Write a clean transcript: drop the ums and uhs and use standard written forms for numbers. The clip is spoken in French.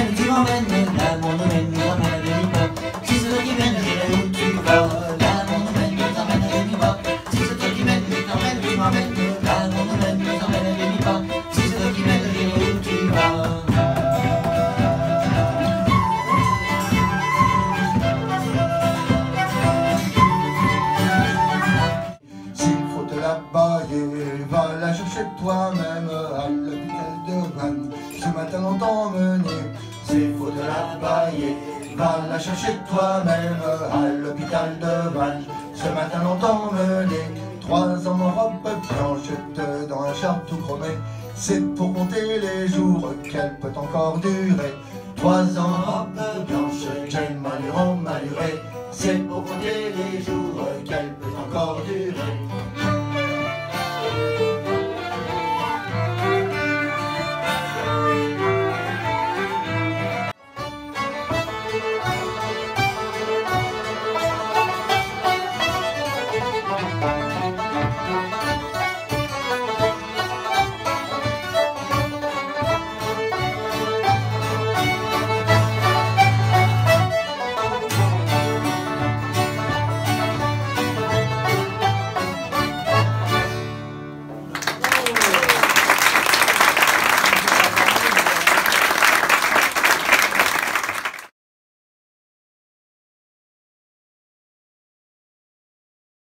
m'emmènes, tu m'emmènes, l'amour nous mène, nous emmène à demi-pas. Si c'est toi qui mènes, j'irai où tu vas. L'amour nous mène, nous emmène à demi-pas. Si c'est toi qui mènes, tu t'emmènes, tu m'emmènes. L'amour nous mène, nous emmène à demi-pas. Si c'est toi qui mènes, j'irai où tu vas. Va la chercher toi-même à l'hôpital de Vannes. Ce matin on t'emmener, c'est faux de la bailler. Va la chercher toi-même à l'hôpital de Vannes. Ce matin on t'emmener, 3 ans en robe blanchette dans un char tout chromé. C'est pour compter les jours qu'elle peut encore durer. 3 ans en robe blanche, Jane Malhuron maluré. C'est pour compter les jours qu'elle peut encore durer.